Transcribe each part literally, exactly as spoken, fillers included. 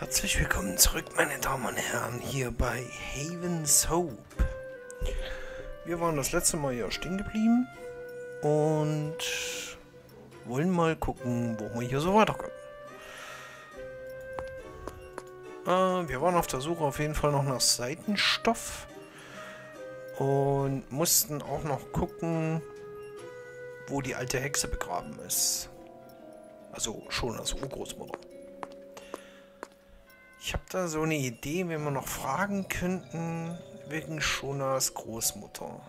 Herzlich willkommen zurück, meine Damen und Herren, hier bei Haven's Hope. Wir waren das letzte Mal hier stehen geblieben und wollen mal gucken, wo wir hier so weiterkommen. Äh, wir waren auf der Suche auf jeden Fall noch nach Seitenstoff und mussten auch noch gucken, wo die alte Hexe begraben ist. Also schon als Urgroßmutter. Ich habe da so eine Idee, wenn wir noch fragen könnten, wegen Shonas Großmutter.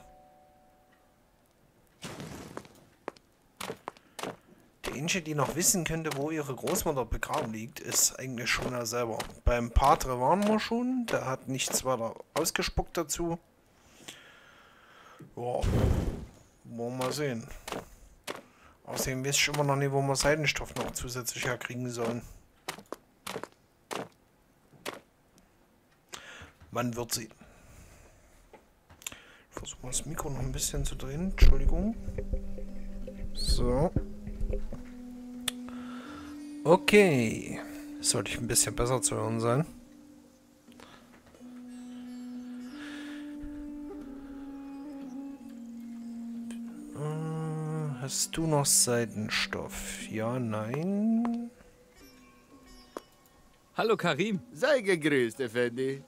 Die einzige, die noch wissen könnte, wo ihre Großmutter begraben liegt, ist eigentlich Shona selber. Beim Padre waren wir schon, der hat nichts weiter ausgespuckt dazu. Ja, wollen wir mal sehen. Außerdem weiß ich immer noch nicht, wo wir Seidenstoff noch zusätzlich herkriegen sollen. Man wird sehen. Ich versuche mal das Mikro noch ein bisschen zu drehen. Entschuldigung. So. Okay. Sollte ich ein bisschen besser zu hören sein. Äh, hast du noch Seidenstoff? Ja, nein. Hallo Karim. Sei gegrüßt, Effendi.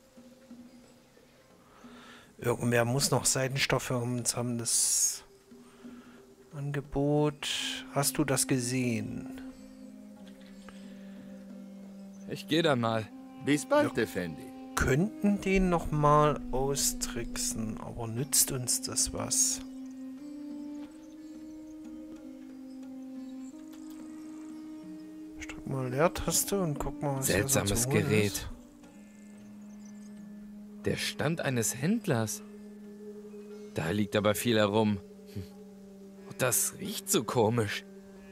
Irgendwer muss noch Seidenstoff für uns haben. Das Angebot. Hast du das gesehen? Ich gehe dann mal. Bis bald, Ja. Effendi. Könnten den noch mal austricksen, aber nützt uns das was? Ich drück mal Leertaste und guck mal, was hier so Seltsames zu holen Gerät. ist. Der Stand eines Händlers. Da liegt aber viel herum. Hm. Und das riecht so komisch.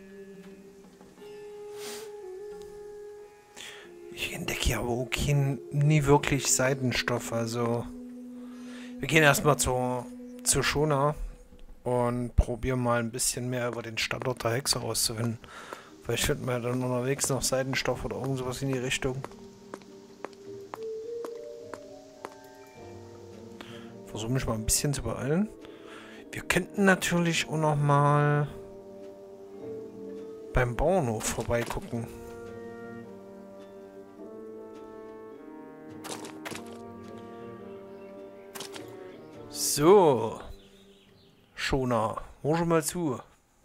Ich entdecke hier aber auch kein, nie wirklich Seidenstoff, also wir gehen erstmal zu, zu Shona und probieren mal ein bisschen mehr über den Standort der Hexe rauszufinden. Vielleicht finden wir dann unterwegs noch Seidenstoff oder irgend sowas in die Richtung. Versuche mich mal ein bisschen zu beeilen. Wir könnten natürlich auch noch mal beim Bauernhof vorbeigucken. So. Shona, hör schon mal zu.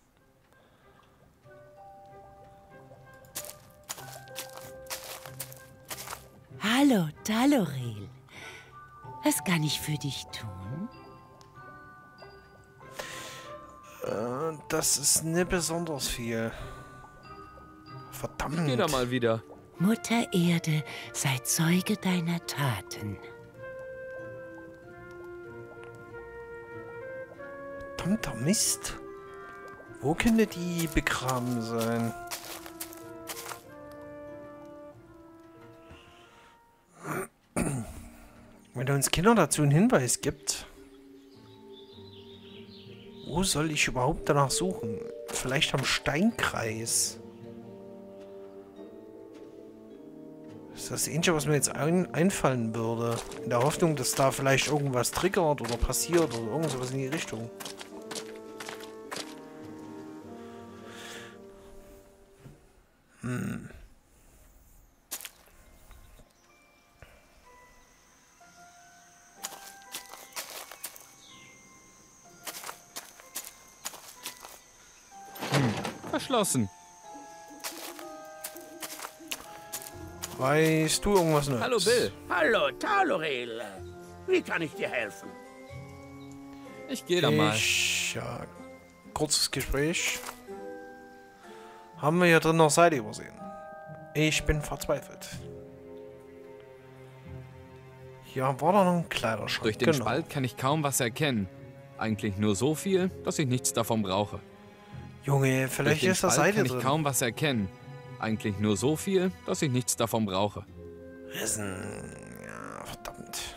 Hallo, Talorel. Was kann ich für dich tun? Äh, das ist nicht besonders viel. Verdammt. Geh da mal wieder. Mutter Erde, sei Zeuge deiner Taten. Verdammter Mist. Wo könnte die begraben sein? Wenn er uns Kinder dazu einen Hinweis gibt. Wo soll ich überhaupt danach suchen? Vielleicht am Steinkreis. Das ist das Einzige, was mir jetzt ein einfallen würde. In der Hoffnung, dass da vielleicht irgendwas triggert oder passiert oder irgendwas in die Richtung. Hm. Verschlossen. Weißt du irgendwas Neues? Hallo Bill. Hallo, Talorel. Wie kann ich dir helfen? Ich gehe da mal. Ich, ja, kurzes Gespräch. Haben wir hier drin noch Seite übersehen? Ich bin verzweifelt. Hier war da noch ein Kleiderschrank. Durch den Spalt kann ich kaum was erkennen. Eigentlich nur so viel, dass ich nichts davon brauche. Junge, Durch vielleicht den ist da Spalt Seite kann ich drin. kaum was erkennen. Eigentlich nur so viel, dass ich nichts davon brauche. Wissen. Ja, verdammt.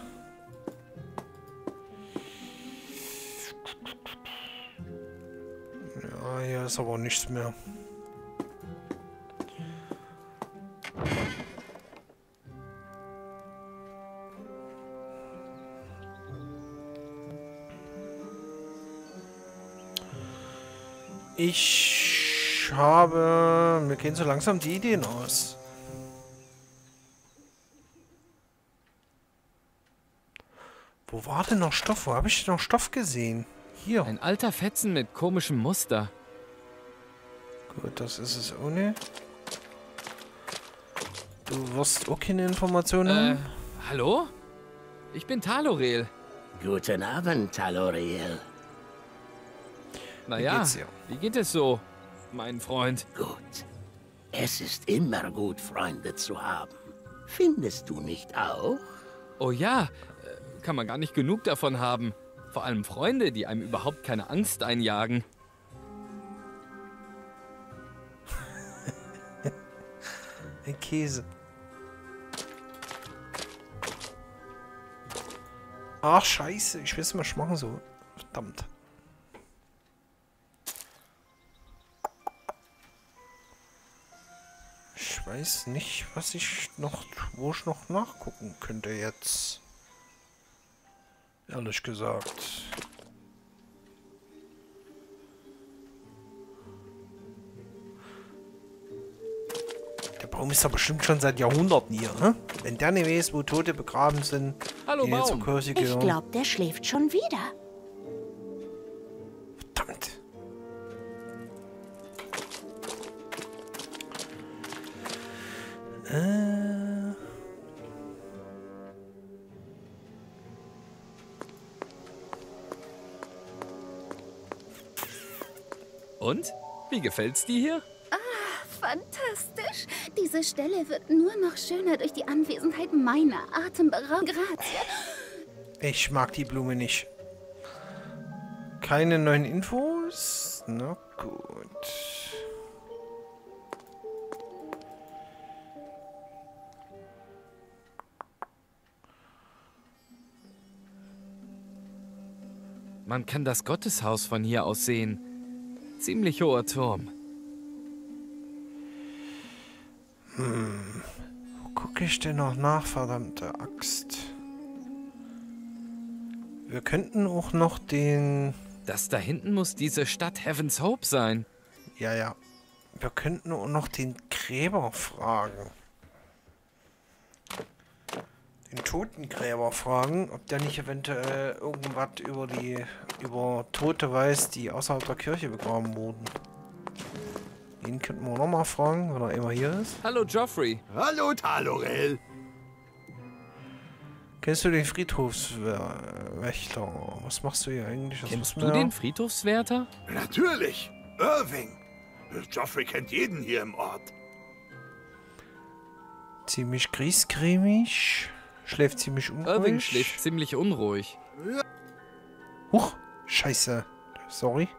Ja, hier ist aber nichts mehr. Ich habe... Mir gehen so langsam die Ideen aus. Wo war denn noch Stoff? Wo habe ich denn noch Stoff gesehen? Hier. Ein alter Fetzen mit komischem Muster. Gut, das ist es ohne. Du wirst auch keine Informationen Äh, haben? hallo? Ich bin Talorel. Guten Abend, Talorel. Naja, geht's dir? wie geht es so, mein Freund? Gut. Es ist immer gut, Freunde zu haben. Findest du nicht auch? Oh ja, äh, kann man gar nicht genug davon haben. Vor allem Freunde, die einem überhaupt keine Angst einjagen. Ein Käse. Ach, scheiße. Ich weiß, was ich machen soll. Verdammt. Ich weiß nicht, was ich noch, wo ich noch nachgucken könnte jetzt. Ehrlich gesagt. Der Baum ist doch bestimmt schon seit Jahrhunderten hier, ne? Wenn der nicht weiß, wo Tote begraben sind, Hallo, die nicht zur Baum. Kirche Ich gehören. glaube, der schläft schon wieder. Verdammt. Äh. Und? Wie gefällt's dir hier? Fantastisch. Diese Stelle wird nur noch schöner durch die Anwesenheit meiner atemberaubenden Grazie. Ich mag die Blume nicht. Keine neuen Infos? Na gut. Man kann das Gotteshaus von hier aus sehen. Ziemlich hoher Turm. Wo gucke ich denn noch nach, verdammte Axt? Wir könnten auch noch den... Das da hinten muss diese Stadt Heaven's Hope sein. Ja, ja. Wir könnten auch noch den Gräber fragen. Den Totengräber fragen, ob der nicht eventuell irgendwas über die über Tote weiß, die außerhalb der Kirche begraben wurden. Den könnten wir noch mal fragen, wenn er immer hier ist. Hallo, Joffrey. Hallo, Talorel. Kennst du den Friedhofswächter? Was machst du hier eigentlich? Das Kennst muss du man ja- den Friedhofswärter? Natürlich. Irving. Joffrey kennt jeden hier im Ort. Ziemlich griesgrämig. Schläft ziemlich unruhig. Irving schläft ziemlich unruhig. Huch, scheiße. Sorry.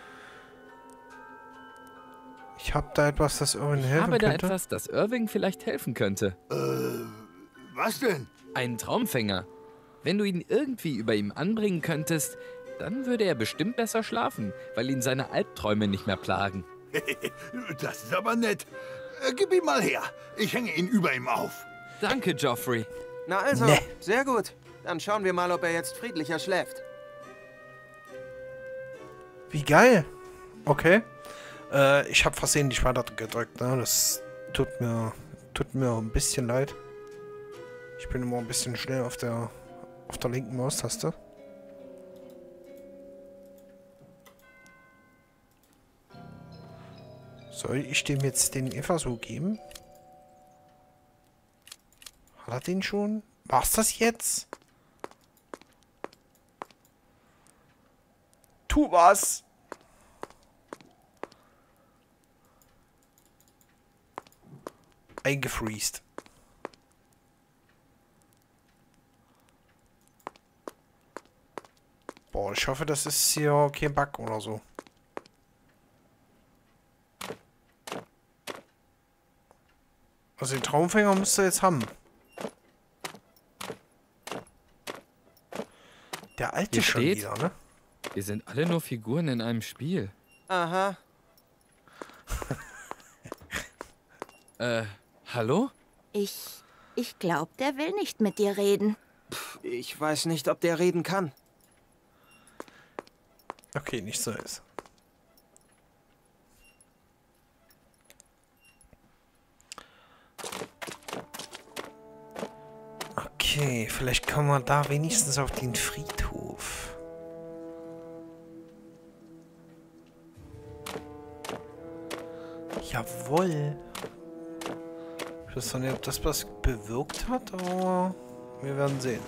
Ich habe da etwas, das Irving Ich helfen habe da könnte. etwas, das Irving vielleicht helfen könnte. Was denn? Einen Traumfänger. Wenn du ihn irgendwie über ihm anbringen könntest, dann würde er bestimmt besser schlafen, weil ihn seine Albträume nicht mehr plagen. Das ist aber nett. Äh, Gib ihn mal her. Ich hänge ihn über ihm auf. Danke, Joffrey. Na also, Nee. sehr gut. Dann schauen wir mal, ob er jetzt friedlicher schläft. Wie geil. Okay. Äh, ich habe versehentlich weiter gedrückt, ne? Das tut mir, tut mir ein bisschen leid. Ich bin immer ein bisschen schnell auf der, auf der linken Maustaste. Soll ich dem jetzt den Eva so geben? Hat er den schon? War's das jetzt? Tu was! Eingefriest. Boah, ich hoffe, das ist hier kein Bug oder so. Also den Traumfänger müsst ihr jetzt haben. Der alte Hier schon steht- wieder, ne? Wir sind alle nur Figuren in einem Spiel. Aha. Äh, hallo? Ich, ich glaube, der will nicht mit dir reden. Ich weiß nicht, ob der reden kann. Okay, nicht so ist. Okay, vielleicht kommen wir da wenigstens auf den Friedhof. Jawohl. Ich weiß nicht, ob das was bewirkt hat, aber wir werden sehen.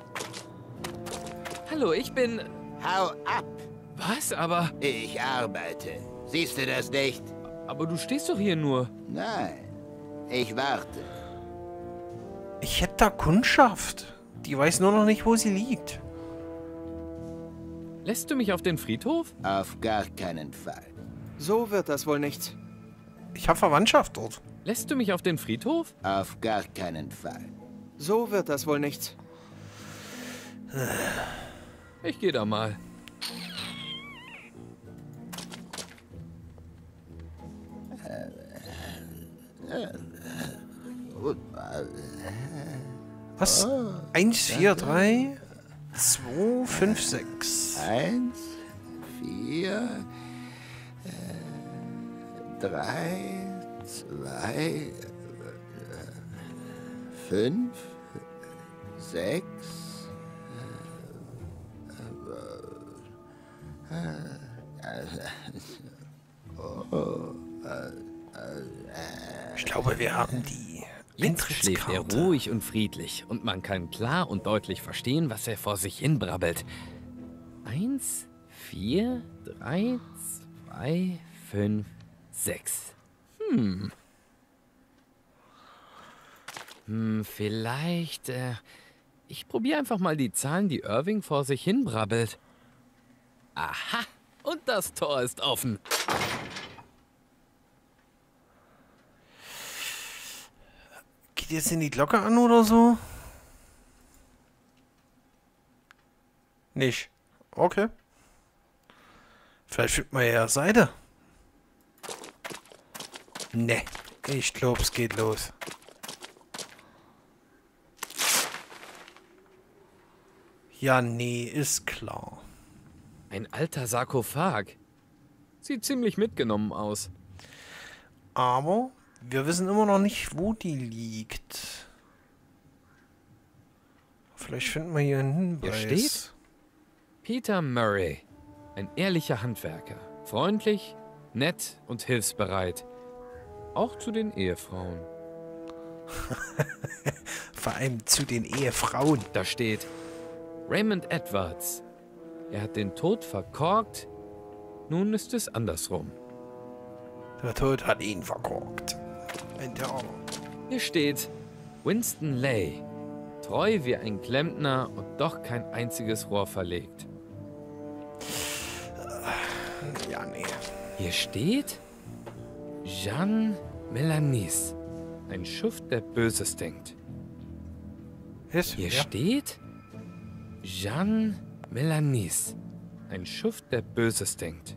Hallo, ich bin... Hau ab! Was? Aber... Ich arbeite. Siehst du das nicht? Aber du stehst doch hier nur. Nein. Ich warte. Ich hätte da Kundschaft. Die weiß nur noch nicht, wo sie liegt. Lässt du mich auf den Friedhof? Auf gar keinen Fall. So wird das wohl nichts. Ich habe Verwandtschaft dort. Lässt du mich auf den Friedhof? Auf gar keinen Fall. So wird das wohl nichts. Ich gehe da mal. Was? eins, vier, drei, zwei, fünf, sechs. Eins, vier, äh, drei, zwei, äh, fünf, sechs. Ich glaube, wir haben die Jetzt schläft er Eintrittskarte. ruhig und friedlich und man kann klar und deutlich verstehen, was er vor sich hin brabbelt. Eins, vier, drei, zwei, fünf, sechs. Hm. Hm, vielleicht, äh, ich probiere einfach mal die Zahlen, die Irving vor sich hin brabbelt. Aha, und das Tor ist offen. Geht jetzt in die Glocke an oder so? Nicht. Okay. Vielleicht findet man ja Seite. Ne, ich glaube, es geht los. Ja, nee, ist klar. Ein alter Sarkophag. Sieht ziemlich mitgenommen aus. Aber wir wissen immer noch nicht, wo die liegt. Vielleicht finden wir hier einen Hinweis. Hier steht? Peter Murray. Ein ehrlicher Handwerker. Freundlich, nett und hilfsbereit. Auch zu den Ehefrauen. Vor allem zu den Ehefrauen. Da steht Raymond Edwards. Er hat den Tod verkorkt. Nun ist es andersrum. Der Tod hat ihn verkorkt. Ein der Arme. Hier steht Winston Lay. Treu wie ein Klempner und doch kein einziges Rohr verlegt. Ja, nee. Hier steht Jean Melanis. Ein Schuft, der Böses denkt. Ist, Hier ja. steht Jean Melanis. Ein Schuft, der Böses denkt.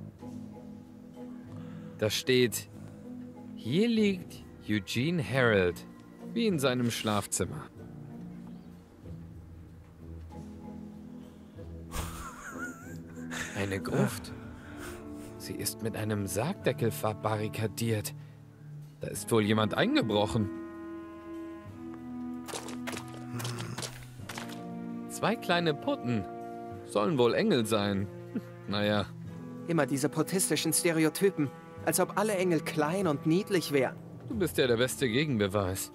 Da steht, hier liegt Eugene Harold, wie in seinem Schlafzimmer. Eine Gruft. Sie ist mit einem Sargdeckel verbarrikadiert. Da ist wohl jemand eingebrochen. Zwei kleine Putten. Sollen wohl Engel sein. Naja, Immer diese potistischen Stereotypen. Als ob alle Engel klein und niedlich wären. du bist ja der beste Gegenbeweis.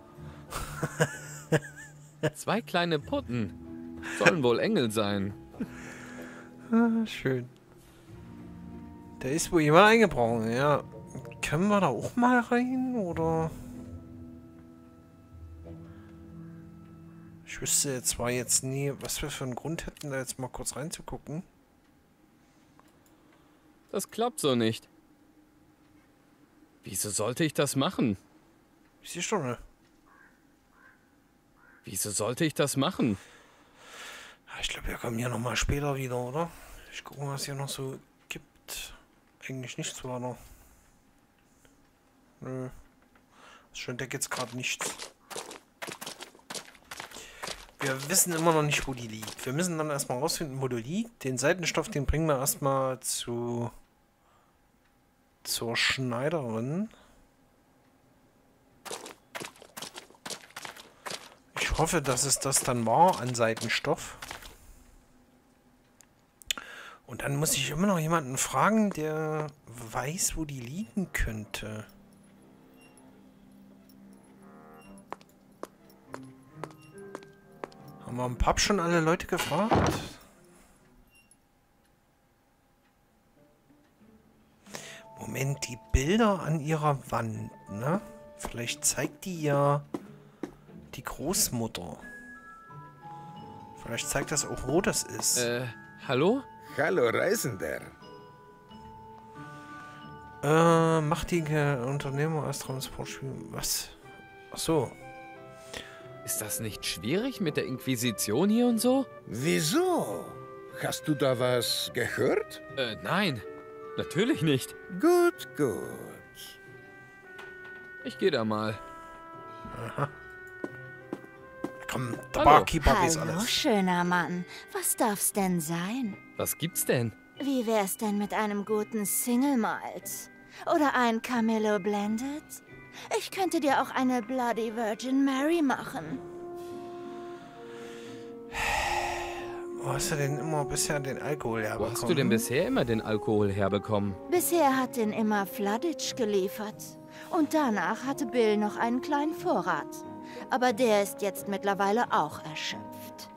Zwei kleine Putten. Sollen wohl Engel sein. Ah, schön. Da ist wohl jemand eingebrochen, ja. Können wir da auch mal rein, oder? Ich wüsste jetzt zwar jetzt nie, was wir für einen Grund hätten, da jetzt mal kurz reinzugucken. Das klappt so nicht. Wieso sollte ich das machen? Siehst du, ne? Wieso sollte ich das machen? Ich glaube, wir kommen hier nochmal später wieder, oder? Ich gucke mal, was hier noch so gibt. Eigentlich nichts weiter. Nö. Das schön deckt jetzt gerade nichts. Wir wissen immer noch nicht, wo die liegt. Wir müssen dann erstmal rausfinden, wo die liegt. Den Seitenstoff, den bringen wir erstmal zu zur Schneiderin. Ich Ich hoffe, dass es das dann war an Seitenstoff. Und dann muss ich immer noch jemanden fragen, der weiß, wo die liegen könnte. Haben wir im Pub schon alle Leute gefragt? Moment, die Bilder an ihrer Wand, ne? Vielleicht zeigt die ja die Großmutter. Vielleicht zeigt das auch, wo das ist. Äh, hallo? Hallo, Reisender. Äh, machtige Unternehmer als Transportspiel. Was? Ach so. Ist das nicht schwierig mit der Inquisition hier und so? Wieso? Hast du da was gehört? Äh, nein. Natürlich nicht. Gut, gut. Ich gehe da mal. Aha. Komm, der Hallo. Barkeeper weiß Hallo, alles. schöner Mann. Was darf's denn sein? Was gibt's denn? Wie wär's denn mit einem guten Single Malt? Oder ein Camillo Blended? Ich könnte dir auch eine Bloody Virgin Mary machen. Wo hast du denn immer bisher den Alkohol herbekommen? Wo hast du denn bisher immer den Alkohol herbekommen? Bisher hat den immer Floodage geliefert. Und danach hatte Bill noch einen kleinen Vorrat. Aber der ist jetzt mittlerweile auch erschöpft.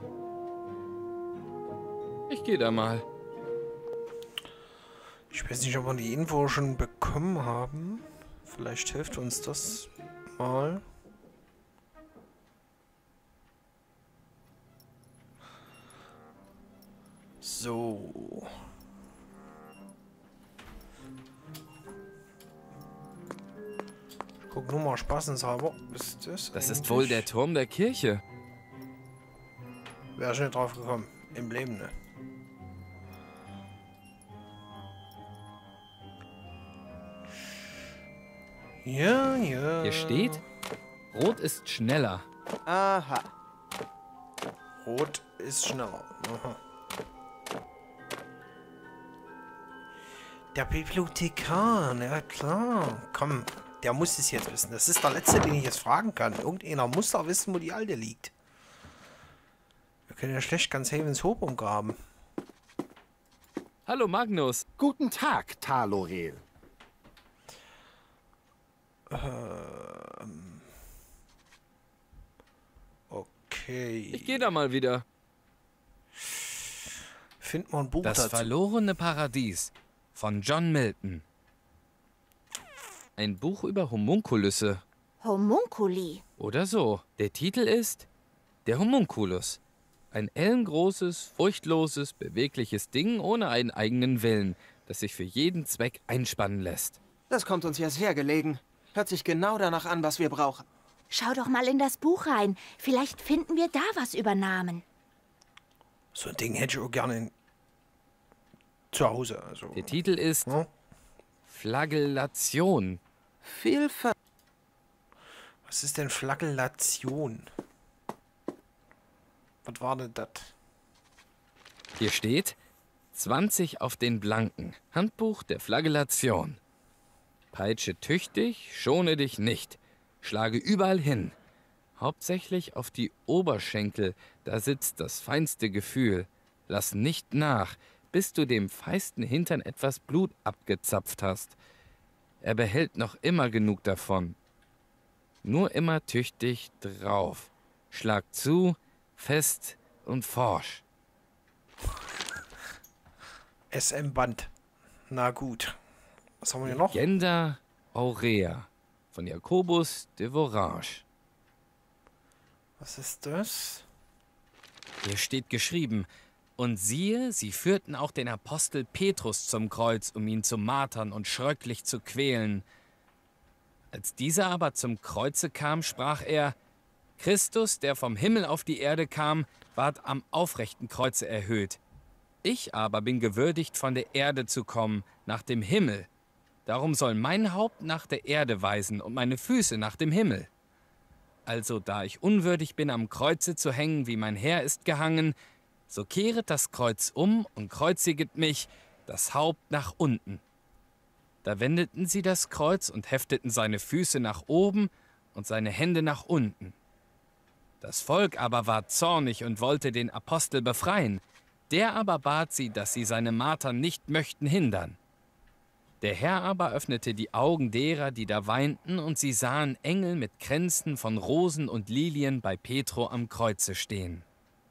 Ich gehe da mal. Ich weiß nicht, ob wir die Info schon bekommen haben. Vielleicht hilft uns das mal. So. Ich guck nur mal spaßenshalber. Ist das Das ist eigentlich- wohl der Turm der Kirche. Wäre schon nicht drauf gekommen. Im Leben, ne? Ja, ja. Hier steht, Rot ist schneller. Aha. Rot ist schneller. Aha. Der Bibliothekar, ja klar. Komm, der muss es jetzt wissen. Das ist der letzte, den ich jetzt fragen kann. Irgendeiner muss doch wissen, wo die Alte liegt. Wir können ja schlecht ganz Havens Hope umgraben. Hallo Magnus. Guten Tag, Talorel. Ähm. Okay. Ich gehe da mal wieder. Find mal ein Buch Das dazu. verlorene Paradies von John Milton. Ein Buch über Homunkulusse. Homunculi. Oder so. Der Titel ist Der Homunculus. Ein ellengroßes, furchtloses, bewegliches Ding ohne einen eigenen Willen, das sich für jeden Zweck einspannen lässt. Das kommt uns ja sehr gelegen. Hört sich genau danach an, was wir brauchen. Schau doch mal in das Buch rein. Vielleicht finden wir da was über Namen. So ein Ding hätte ich auch gerne in zu Hause. Also. Der Titel ist Ja. Flagellation. Viel Ver... Was ist denn Flagellation? Was war denn das? Hier steht zwanzig auf den Blanken. Handbuch der Flagellation. Peitsche tüchtig, schone dich nicht. Schlage überall hin. Hauptsächlich auf die Oberschenkel, da sitzt das feinste Gefühl. Lass nicht nach, bis du dem feisten Hintern etwas Blut abgezapft hast. Er behält noch immer genug davon. Nur immer tüchtig drauf. Schlag zu, fest und forsch. S M-Band. Na gut. Was haben wir hier noch? Legenda Aurea von Jakobus de Vorange. Was ist das? Hier steht geschrieben, und siehe, sie führten auch den Apostel Petrus zum Kreuz, um ihn zu martern und schröcklich zu quälen. Als dieser aber zum Kreuze kam, sprach er, Christus, der vom Himmel auf die Erde kam, ward am aufrechten Kreuze erhöht. Ich aber bin gewürdigt, von der Erde zu kommen, nach dem Himmel. Darum soll mein Haupt nach der Erde weisen und meine Füße nach dem Himmel. Also, da ich unwürdig bin, am Kreuze zu hängen, wie mein Herr ist gehangen, so kehret das Kreuz um und kreuziget mich, das Haupt nach unten. Da wendeten sie das Kreuz und hefteten seine Füße nach oben und seine Hände nach unten. Das Volk aber war zornig und wollte den Apostel befreien. Der aber bat sie, dass sie seine Martern nicht möchten hindern. Der Herr aber öffnete die Augen derer, die da weinten, und sie sahen Engel mit Kränzen von Rosen und Lilien bei Petro am Kreuze stehen.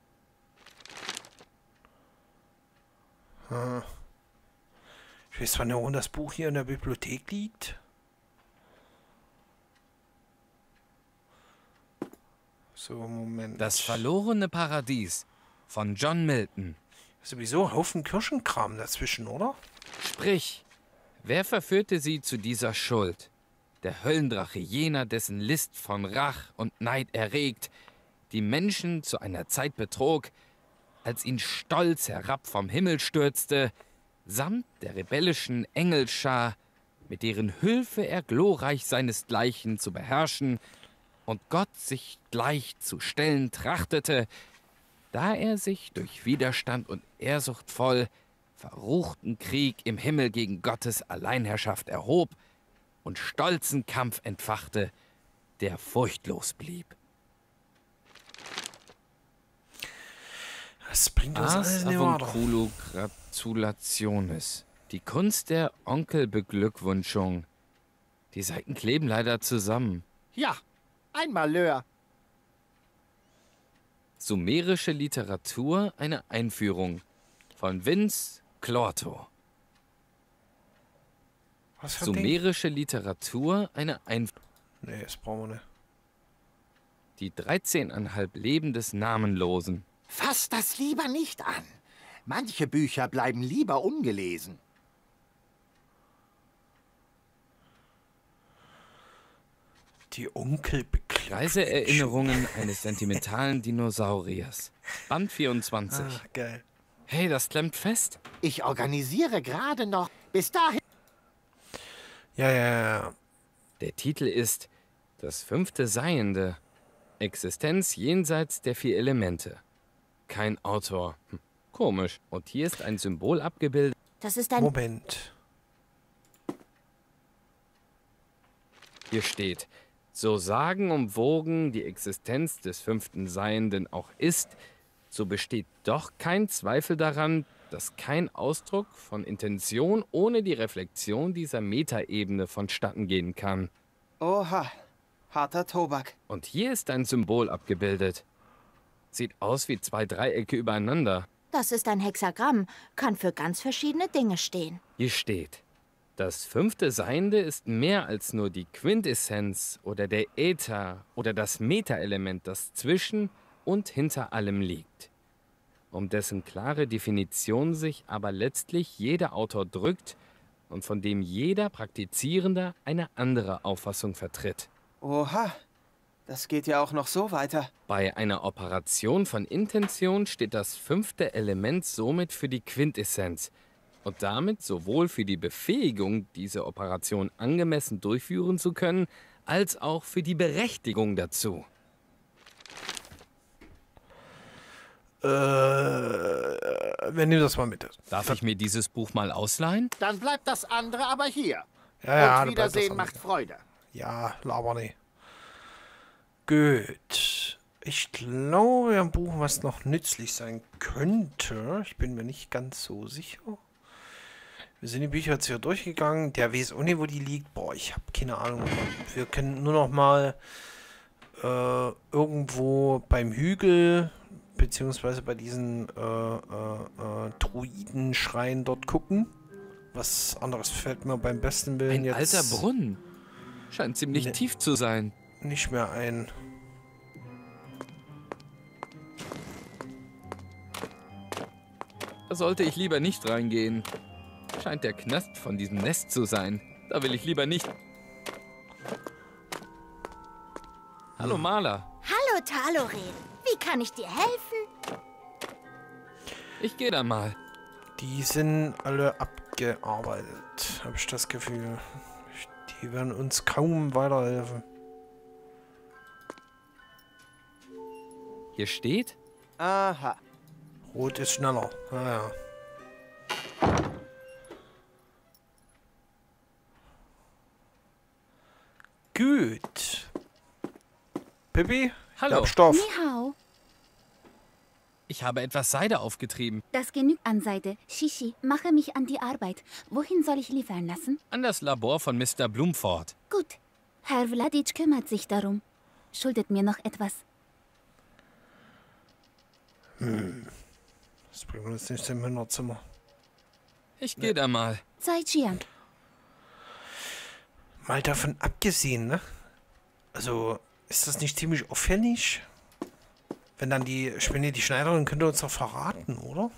Hm. Ich weiß zwar nicht, warum das Buch hier in der Bibliothek liegt. So, Moment. Das verlorene Paradies von John Milton. Sowieso ein Haufen Kirschenkram dazwischen, oder? Sprich, wer verführte sie zu dieser Schuld? Der Höllendrache, jener, dessen List von Rach und Neid erregt, die Menschen zu einer Zeit betrog, als ihn stolz herab vom Himmel stürzte, samt der rebellischen Engelschar, mit deren Hilfe er glorreich seinesgleichen zu beherrschen und Gott sich gleich zu stellen trachtete, da er sich durch Widerstand und Ehrsucht voll verruchten Krieg im Himmel gegen Gottes Alleinherrschaft erhob und stolzen Kampf entfachte, der furchtlos blieb. Das bringt uns Ars alles in die Warte. avunculo gratulationis. Die Kunst der Onkelbeglückwünschung. Die Seiten kleben leider zusammen. Ja, ein Malheur. Sumerische Literatur, eine Einführung von Vince Clorto. Was für ein Ding? Sumerische Literatur, eine Einführung. Nee, das brauchen wir nicht. Die dreizehneinhalb Leben des Namenlosen. Fass das lieber nicht an. Manche Bücher bleiben lieber ungelesen. Die Onkelbeglückwünschung. Reiseerinnerungen eines sentimentalen Dinosauriers. Band vierundzwanzig. Ah, geil. Hey, das klemmt fest. Ich organisiere gerade noch. Bis dahin. Ja, ja, ja. Der Titel ist Das fünfte Seiende. Existenz jenseits der vier Elemente. Kein Autor. Hm, komisch. Und hier ist ein Symbol abgebildet. Das ist ein... Moment. Hier steht, so sagenumwogen die Existenz des fünften Seienden auch ist, so besteht doch kein Zweifel daran, dass kein Ausdruck von Intention ohne die Reflexion dieser Metaebene vonstatten gehen kann. Oha, harter Tobak. Und hier ist ein Symbol abgebildet. Sieht aus wie zwei Dreiecke übereinander. Das ist ein Hexagramm, kann für ganz verschiedene Dinge stehen. Hier steht, das fünfte Seiende ist mehr als nur die Quintessenz oder der Äther oder das Metaelement, das zwischen und hinter allem liegt. Um dessen klare Definition sich aber letztlich jeder Autor drückt und von dem jeder Praktizierende eine andere Auffassung vertritt. Oha, das geht ja auch noch so weiter. Bei einer Operation von Intention steht das fünfte Element somit für die Quintessenz und damit sowohl für die Befähigung, diese Operation angemessen durchführen zu können, als auch für die Berechtigung dazu. Äh, wir nehmen das mal mit. Darf ich mir dieses Buch mal ausleihen? Dann bleibt das andere aber hier. Ja, ja, Und dann bleibt das Wiedersehen andere. macht Freude. Ja, laber nicht. Gut. Ich glaube, ein Buch, was noch nützlich sein könnte. Ich bin mir nicht ganz so sicher. Wir sind die Bücher jetzt hier durchgegangen. Der weiß auch nicht, wo die liegt. Boah, ich habe keine Ahnung. Wir können nur noch mal äh, irgendwo beim Hügel beziehungsweise bei diesen äh, äh, äh, Druidenschreien dort gucken. Was anderes fällt mir beim besten Willen Ein jetzt alter Brunnen. Scheint ziemlich Ne- tief zu sein. nicht mehr ein. Da sollte ich lieber nicht reingehen. Scheint der Knast von diesem Nest zu sein. Da will ich lieber nicht. Hallo Maler. Hallo, Talorel. Wie kann ich dir helfen? Ich gehe da mal. Die sind alle abgearbeitet, habe ich das Gefühl. Die werden uns kaum weiterhelfen. Hier steht, Aha. Rot ist schneller. Naja. Gut. Pippi? Hallo. Ich hab Stoff. Ni hao. Ich habe etwas Seide aufgetrieben. Das genügt an Seide. Shishi, mache mich an die Arbeit. Wohin soll ich liefern lassen? An das Labor von Mister Blumford. Gut. Herr Vladic kümmert sich darum. Schuldet mir noch etwas. Hm. Das bringt uns nicht im Männerzimmer. Ich gehe da mal. Zai Chiang. Mal davon abgesehen, ne? Also, ist das nicht ziemlich auffällig? Wenn dann die, ich meine, die Schneiderin könnte uns doch verraten, oder?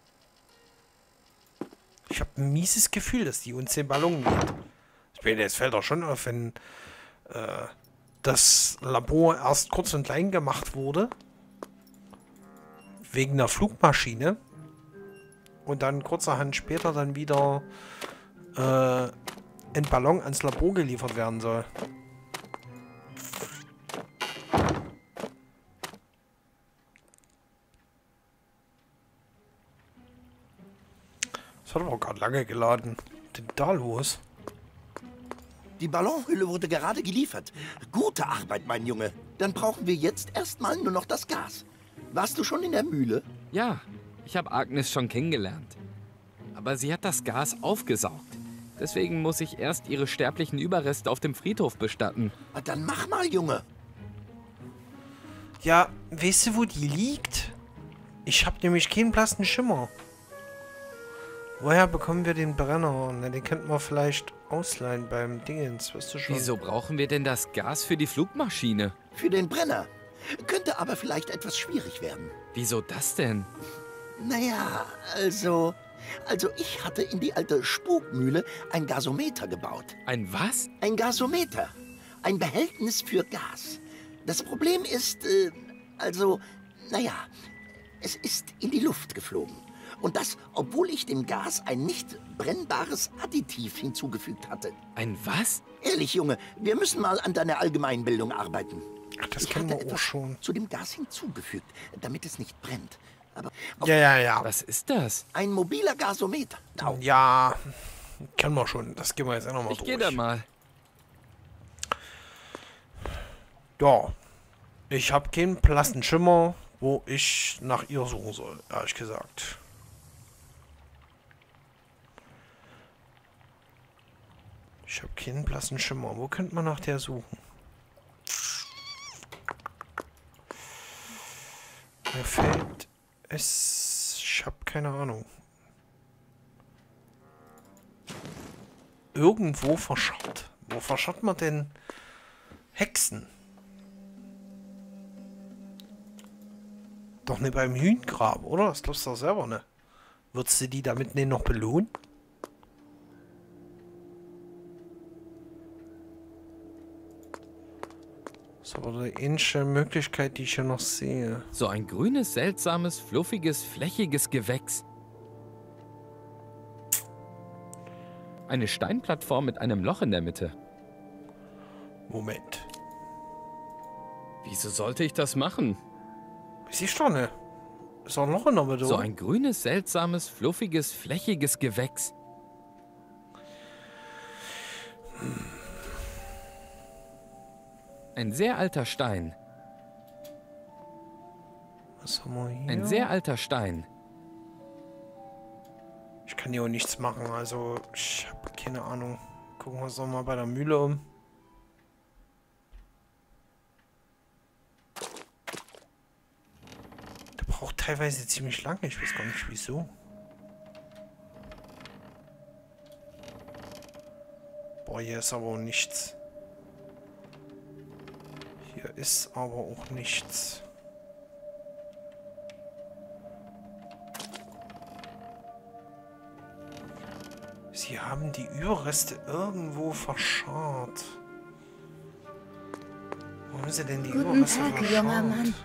Ich habe ein mieses Gefühl, dass die uns den Ballon nimmt. Ich meine, es fällt doch schon auf, wenn äh, das Labor erst kurz und klein gemacht wurde. Wegen der Flugmaschine. Und dann kurzerhand später dann wieder äh, ein Ballon ans Labor geliefert werden soll. Das hat aber gerade lange geladen. Was ist denn da los? Die Ballonhülle wurde gerade geliefert. Gute Arbeit, mein Junge. Dann brauchen wir jetzt erstmal nur noch das Gas. Warst du schon in der Mühle? Ja, ich habe Agnes schon kennengelernt. Aber sie hat das Gas aufgesaugt. Deswegen muss ich erst ihre sterblichen Überreste auf dem Friedhof bestatten. Na, dann mach mal, Junge. Ja, weißt du, wo die liegt? Ich habe nämlich keinen blassen Schimmer. Woher bekommen wir den Brenner? Na, den könnten wir vielleicht ausleihen beim Dingens, weißt du schon? Wieso brauchen wir denn das Gas für die Flugmaschine? Für den Brenner. Könnte aber vielleicht etwas schwierig werden. Wieso das denn? Naja, also... Also ich hatte in die alte Spukmühle ein Gasometer gebaut. Ein was? Ein Gasometer. Ein Behältnis für Gas. Das Problem ist, äh, also, naja, es ist in die Luft geflogen. Und das, obwohl ich dem Gas ein nicht brennbares Additiv hinzugefügt hatte. Ein was? Ehrlich, Junge, wir müssen mal an deiner Allgemeinbildung arbeiten. Ach, das ich kennen hatte wir auch etwas schon. zu dem Gas hinzugefügt, damit es nicht brennt. Aber Ja, ja, ja. Was ist das? ein mobiler Gasometer. Au. Ja, kennen wir schon. Das gehen wir jetzt auch nochmal durch. Ich gehe da mal. Ja. Ich habe keinen blassen Schimmer, wo ich nach ihr suchen soll, ehrlich gesagt. Ich habe keinen blassen Schimmer. Wo könnte man nach der suchen? Mir fällt es... Ich habe keine Ahnung. Irgendwo verscharrt. Wo verscharrt man denn Hexen? Doch nicht beim Hühngrab, oder? Das glaubst du doch selber, ne? Würdest du die damit nicht noch belohnen? Das ist aber die einzige Möglichkeit, die ich hier noch sehe. So ein grünes, seltsames, fluffiges, flächiges Gewächs. Eine Steinplattform mit einem Loch in der Mitte. Moment. Wieso sollte ich das machen? Weiß ich doch nicht. Ist doch ein Loch in der Mitte, So oder? ein grünes, seltsames, fluffiges, flächiges Gewächs. Ein sehr alter Stein. Was haben wir hier? Ein sehr alter Stein. Ich kann hier auch nichts machen, also ich habe keine Ahnung. Gucken wir uns doch mal bei der Mühle um. Der braucht teilweise ziemlich lange, ich weiß gar nicht wieso. Boah, hier ist aber auch nichts. Hier ist aber auch nichts. Sie haben die Überreste irgendwo verscharrt. Wo haben sie denn die Guten Überreste Tag, verscharrt? junger Mann.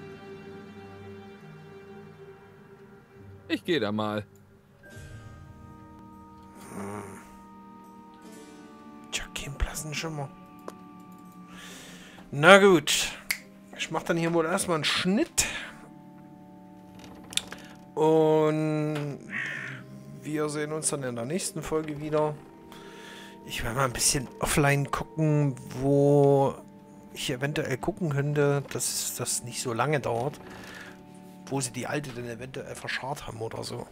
Ich gehe da mal. Tja, kein blassen Schimmer. Na gut. Ich mache dann hier wohl erstmal einen Schnitt. Und wir sehen uns dann in der nächsten Folge wieder. Ich werde mal ein bisschen offline gucken, wo ich eventuell gucken könnte, dass das nicht so lange dauert, wo sie die alte dann eventuell verscharrt haben oder so.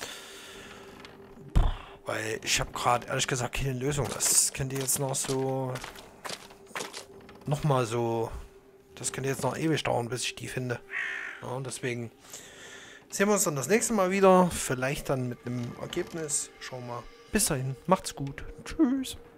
Weil ich habe gerade ehrlich gesagt keine Lösung. Das könnte jetzt noch so... Nochmal so... Das könnte jetzt noch ewig dauern, bis ich die finde. Ja, und deswegen sehen wir uns dann das nächste Mal wieder. Vielleicht dann mit einem Ergebnis. Schauen wir mal. Bis dahin. Macht's gut. Tschüss.